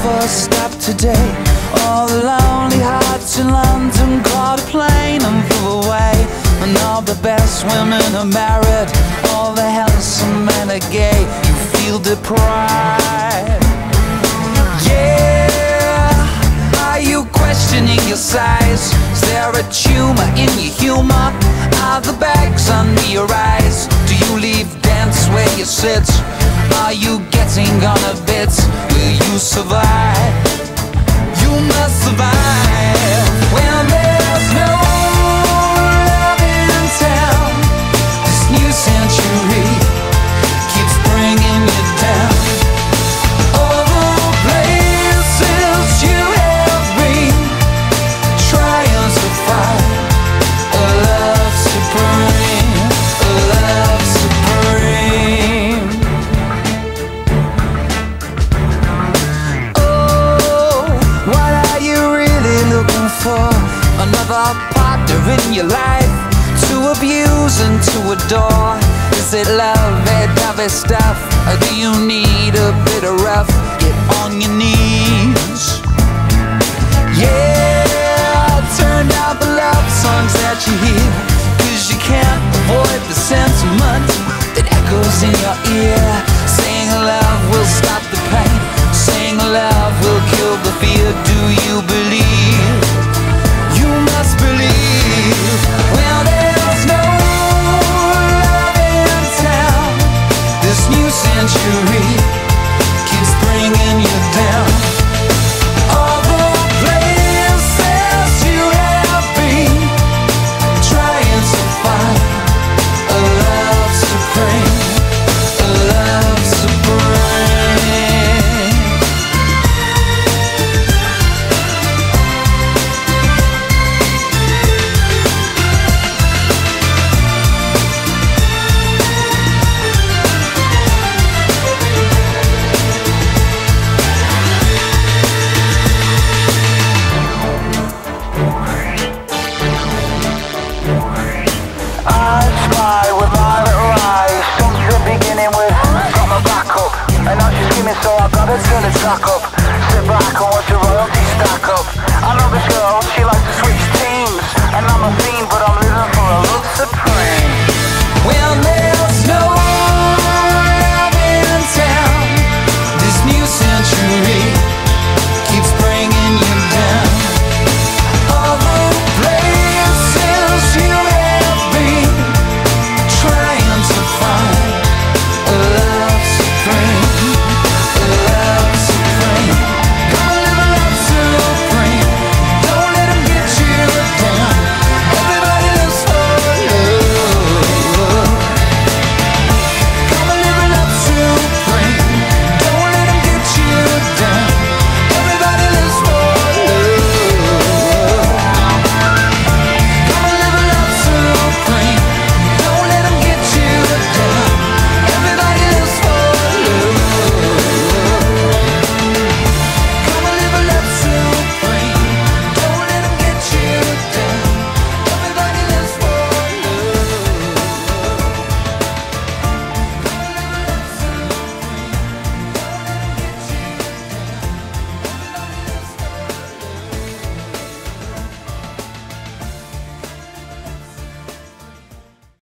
bus stop today. All the lonely hearts in London caught a plane and flew away. And all the best women are married, all the handsome men are gay. You feel deprived. Yeah, are you questioning your size? Is there a tumor in your humor? Are the bags under your eyes? Do you leave dance where you sit? Are you getting on a bit? Will you survive? You must survive. When there's no love in town, this new century keeps bringing you down. All the places you have been, trying to find a love supreme, a love supreme. Oh, what are you really looking for? Another partner in your life to abuse and to adore? Is it lovey-dovey stuff, or do you need a bit of rough? Get on your knees. Yeah, turn down the love songs that you hear, 'cause you can't avoid the sentiment that echoes in your ear. Saying love will stop the pain, saying love will kill the fear. Do you believe? You must believe. Well, there's no love in town, this new century keeps bringing you down. All the places you have been, trying to find a love supreme, a love supreme. I spy with my little eyes, something beginning with got my back up, and now she's screaming, so I gotta turn the track up. Sit back and watch the royalty stack up. I know this girl, she likes to